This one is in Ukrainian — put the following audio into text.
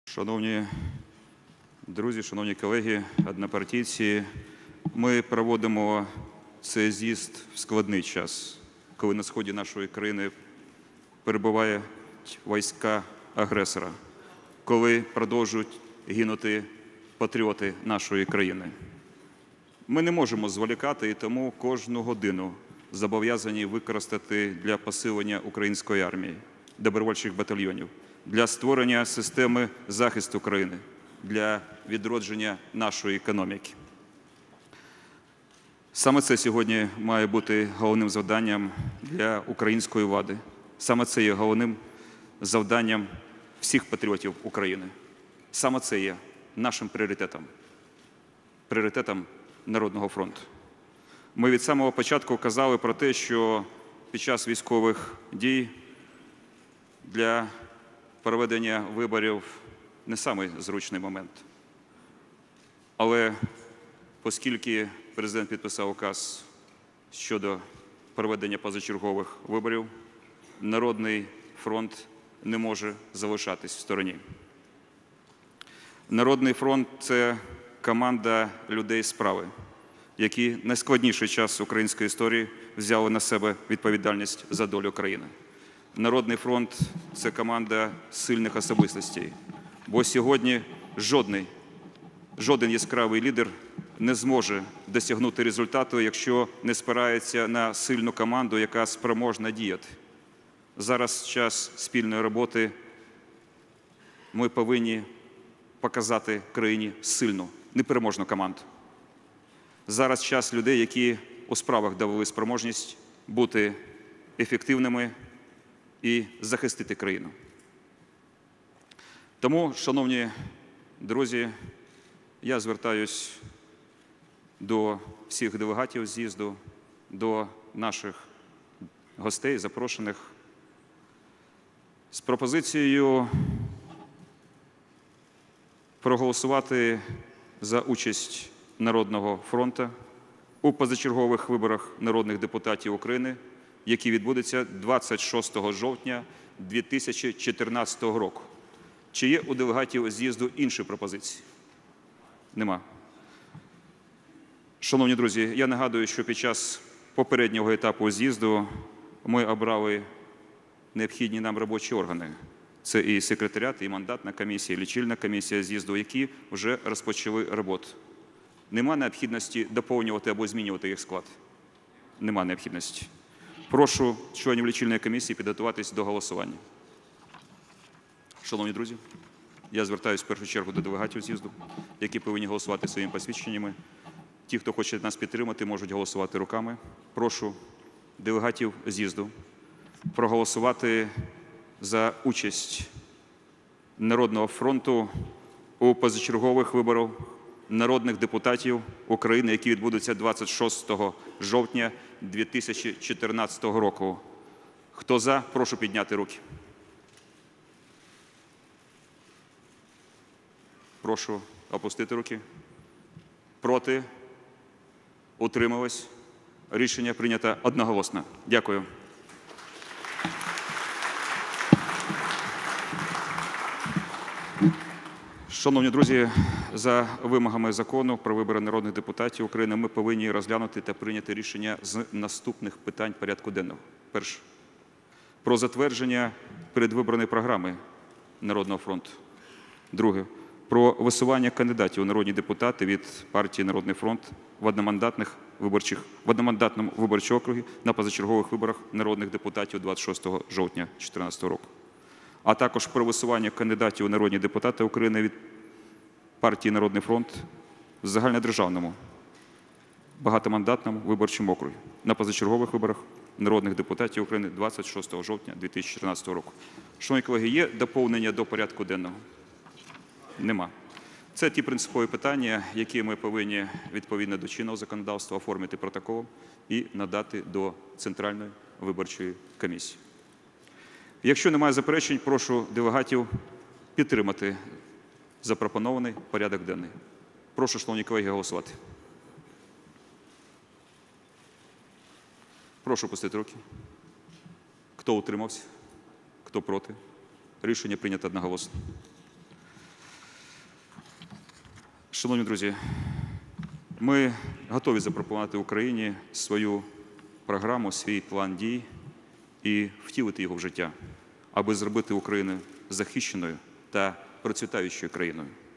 Шановні друзі, шановні колеги, однопартійці, ми проводимо цей з'їзд в складний час, коли на сході нашої країни перебувають війська агресора, коли продовжують гинути патріоти нашої країни. Ми не можемо зволікати і тому кожну годину зобов'язані використати для посилення української армії, добровольчих батальйонів, для створення системи захисту країни, для відродження нашої економіки. Саме це сьогодні має бути головним завданням для української влади. Саме це є головним завданням всіх патріотів України. Саме це є нашим пріоритетом, пріоритетом Народного фронту. Ми від самого початку казали про те, що під час військових дій для проведення виборів не самий зручний момент. Але оскільки президент підписав указ щодо проведення позачергових виборів, Народний фронт не може залишатись в стороні. Народний фронт – це команда людей справи, які в найскладніший час української історії взяли на себе відповідальність за долю країни. Народний фронт – це команда сильних особистостей, бо сьогодні жоден яскравий лідер не зможе досягнути результату, якщо не спирається на сильну команду, яка спроможна діяти. Зараз час спільної роботи. Ми повинні показати країні сильну, непереможну команду. Зараз час людей, які у справах довели спроможність бути ефективними і захистити країну. Тому, шановні друзі, я звертаюсь до всіх делегатів з'їзду, до наших гостей, запрошених, з пропозицією проголосувати за участь Народного фронту у позачергових виборах народних депутатів України, які відбудуться 26 жовтня 2014 року. Чи є у делегатів з'їзду інші пропозиції? Нема. Шановні друзі, я нагадую, що під час попереднього етапу з'їзду ми обрали необхідні нам робочі органи. Це і секретаріат, і мандатна комісія, і лічильна комісія з'їзду, які вже розпочали роботу. Нема необхідності доповнювати або змінювати їх склад. Нема необхідності. Прошу членів лічильної комісії підготуватись до голосування. Шановні друзі, я звертаюся в першу чергу до делегатів з'їзду, які повинні голосувати своїми посвідченнями. Ті, хто хоче нас підтримати, можуть голосувати руками. Прошу делегатів з'їзду проголосувати за участь Народного фронту у позачергових виборах народних депутатів України, які відбудуться 26 жовтня 2014 року. Хто за, прошу підняти руки. Прошу опустити руки. Проти? Утримались? Рішення прийнято одноголосно. Дякую. Шановні друзі, за вимогами закону про вибори народних депутатів України ми повинні розглянути та прийняти рішення з наступних питань порядку денного. Перше. Про затвердження передвиборної програми Народного фронту. Друге. Про висування кандидатів у народні депутати від партії «Народний фронт» в одномандатному виборчому округі на позачергових виборах народних депутатів 26 жовтня 2014 року. А також про висування кандидатів у народні депутати України від партії «Народний фронт» в загальнодержавному багатомандатному виборчому округі на позачергових виборах народних депутатів України 26 жовтня 2014 року. Шановні колеги, є доповнення до порядку денного? Нема. Це ті принципові питання, які ми повинні відповідно до чинного законодавства оформити протоколом і надати до Центральної виборчої комісії. Якщо немає заперечень, прошу делегатів підтримати запропонований порядок денний. Прошу, шановні колеги, голосувати. Прошу опустити руки. Хто утримався? Хто проти? Рішення прийнято одноголосно. Шановні друзі, ми готові запропонувати Україні свою програму, свій план дій і втілити його в життя, аби зробити Україну захищеною та процвітаючою країною.